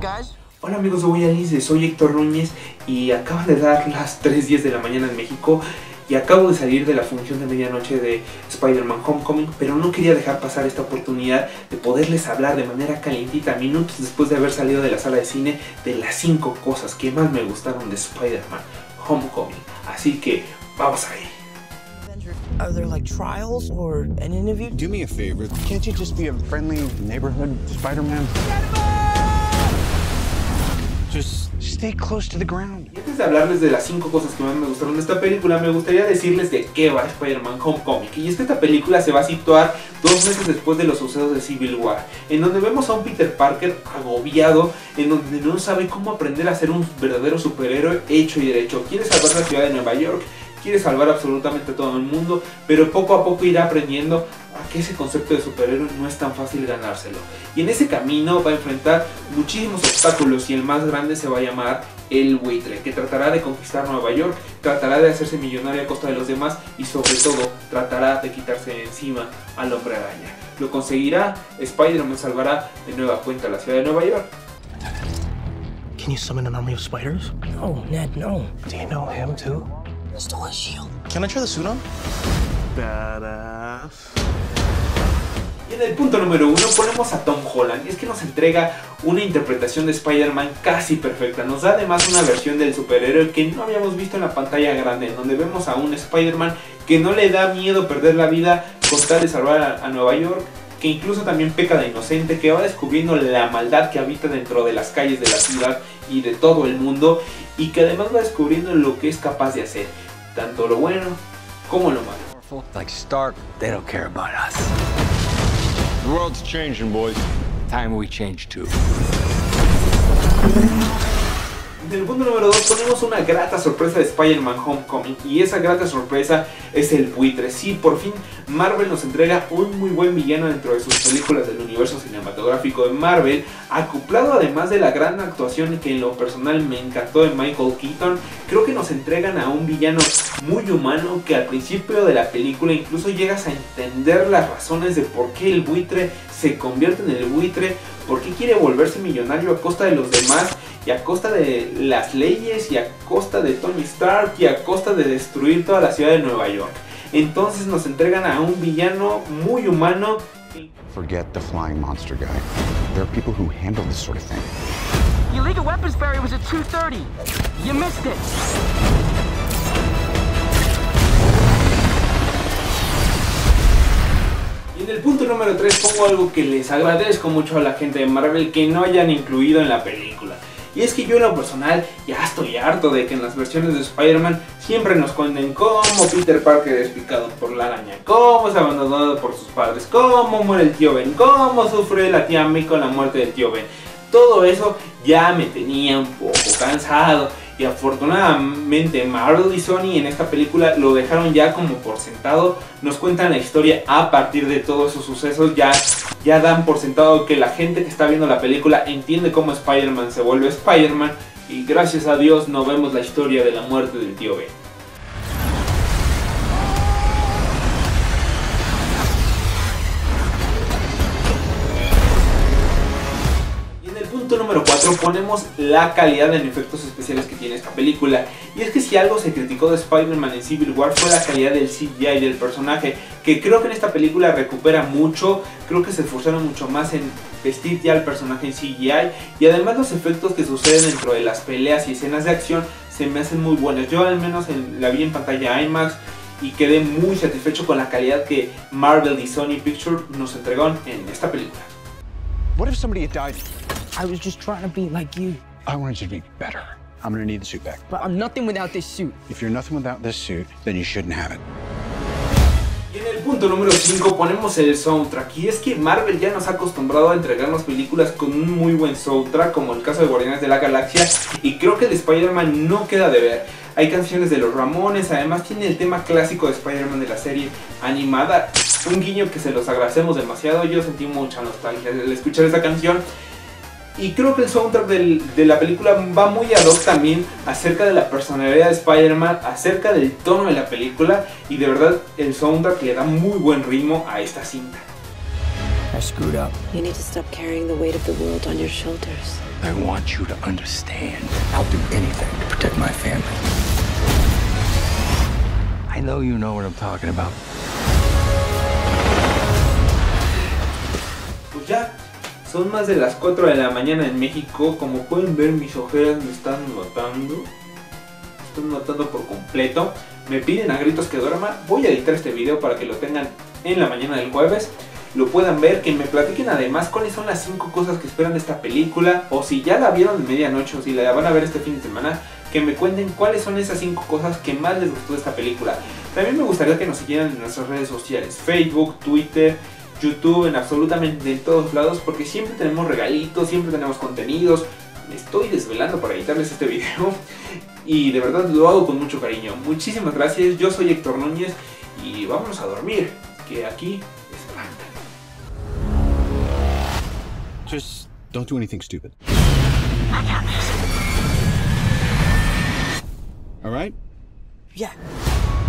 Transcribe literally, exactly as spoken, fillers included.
guys. Hola amigos de Voy Alice, soy Héctor Núñez y acaban de dar las tres diez de la mañana en México y acabo de salir de la función de medianoche de Spider-Man Homecoming, pero no quería dejar pasar esta oportunidad de poderles hablar de manera calientita, minutos después de haber salido de la sala de cine, de las cinco cosas que más me gustaron de Spider-Man Homecoming. Así que vamos ahí. Are there like trials or an interview? Do me a favor. Can't you just be a friendly neighborhood Spider-Man? Just stay close to the ground. Y antes de hablarles de las cinco cosas que más me gustaron de esta película, me gustaría decirles de qué va Spider-Man Homecoming. Y es que esta película se va a situar dos meses después de los sucesos de Civil War, en donde vemos a un Peter Parker agobiado, en donde no sabe cómo aprender a ser un verdadero superhéroe hecho y derecho. Quiere salvar la ciudad de Nueva York, quiere salvar absolutamente todo el mundo, pero poco a poco irá aprendiendo a que ese concepto de superhéroe no es tan fácil ganárselo. Y en ese camino va a enfrentar muchísimos obstáculos y el más grande se va a llamar el Buitre, que tratará de conquistar Nueva York, tratará de hacerse millonario a costa de los demás y sobre todo tratará de quitarse de encima al Hombre Araña. Lo conseguirá, Spider-Man salvará de nueva cuenta la ciudad de Nueva York. Can you summon an army of spiders? No, Ned, no. Do you know him too? Stole his shield. Can I try the suit on? Badass. Y en el punto número uno ponemos a Tom Holland, y es que nos entrega una interpretación de Spider-Man casi perfecta. Nos da además una versión del superhéroe que no habíamos visto en la pantalla grande, en donde vemos a un Spider-Man que no le da miedo perder la vida con tal de salvar a, a Nueva York, que incluso también peca de inocente, que va descubriendo la maldad que habita dentro de las calles de la ciudad y de todo el mundo, y que además va descubriendo lo que es capaz de hacer, tanto lo bueno como lo malo. Like Stark, they don't care about us. The world's changing, boys. Time we change too. En el punto número dos ponemos una grata sorpresa de Spider-Man Homecoming, y esa grata sorpresa es el Buitre. Sí, por fin Marvel nos entrega un muy buen villano dentro de sus películas del universo cinematográfico de Marvel, acoplado además de la gran actuación que en lo personal me encantó de Michael Keaton. Creo que nos entregan a un villano muy humano, que al principio de la película incluso llegas a entender las razones de por qué el Buitre se convierte en el Buitre, por qué quiere volverse millonario a costa de los demás y a costa de las leyes y a costa de Tony Stark y a costa de destruir toda la ciudad de Nueva York. Entonces nos entregan a un villano muy humano. Forget the flying monster guy. There are people who handle this sort of thing. The illegal weapons barrier was at two thirty. You missed it. Y en el punto número tres pongo algo que les agradezco mucho a la gente de Marvel que no hayan incluido en la película. Y es que yo en lo personal ya estoy harto de que en las versiones de Spider-Man siempre nos cuenten cómo Peter Parker es picado por la araña, cómo es abandonado por sus padres, cómo muere el tío Ben, cómo sufre la tía May con la muerte del tío Ben. Todo eso ya me tenía un poco cansado. Y afortunadamente Marvel y Sony en esta película lo dejaron ya como por sentado. Nos cuentan la historia a partir de todos esos sucesos. Ya, ya dan por sentado que la gente que está viendo la película entiende cómo Spider-Man se vuelve Spider-Man. Y gracias a Dios no vemos la historia de la muerte del tío Ben. Número cuatro ponemos la calidad en efectos especiales que tiene esta película. Y es que si algo se criticó de Spider-Man en Civil War fue la calidad del C G I del personaje, que creo que en esta película recupera mucho. Creo que se esforzaron mucho más en vestir ya al personaje en C G I, y además los efectos que suceden dentro de las peleas y escenas de acción se me hacen muy buenos. Yo al menos en, la vi en pantalla IMAX y quedé muy satisfecho con la calidad que Marvel y Sony Pictures nos entregaron en esta película. What if somebody had died? I was just trying to be like you. I wanted you to be better. I'm gonna need the suit back. But I'm nothing without this suit. If you're nothing without this suit, then you shouldn't have it. Y en el punto número cinco ponemos el soundtrack. Y es que Marvel ya nos ha acostumbrado a entregarnos películas con un muy buen soundtrack, como el caso de Guardianes de la Galaxia, y creo que el de Spider-Man no queda de ver. Hay canciones de los Ramones, además tiene el tema clásico de Spider-Man de la serie animada, un guiño que se los agradecemos demasiado. Yo sentí mucha nostalgia al escuchar esta canción. Y creo que el soundtrack del, de la película va muy ad hoc también acerca de la personalidad de Spider-Man, acerca del tono de la película, y de verdad el soundtrack le da muy buen ritmo a esta cinta. I screwed up. You need to stop carrying the weight of the world on your shoulders. I want you to understand. I'll do anything to protect my family. I know you know what I'm talking about. Pues ya, son más de las cuatro de la mañana en México. Como pueden ver, mis ojeras me están matando. Me están matando por completo. Me piden a gritos que duerma. Voy a editar este video para que lo tengan en la mañana del jueves. Lo puedan ver, que me platiquen además cuáles son las cinco cosas que esperan de esta película. O si ya la vieron de medianoche o si la van a ver este fin de semana, que me cuenten cuáles son esas cinco cosas que más les gustó de esta película. También me gustaría que nos siguieran en nuestras redes sociales, Facebook, Twitter, YouTube, en absolutamente en todos lados, porque siempre tenemos regalitos, siempre tenemos contenidos. Me estoy desvelando para editarles este video y de verdad lo hago con mucho cariño. Muchísimas gracias, yo soy Héctor Núñez y vámonos a dormir, que aquí espantan. Just don't do anything stupid. I got this. All right? Yeah.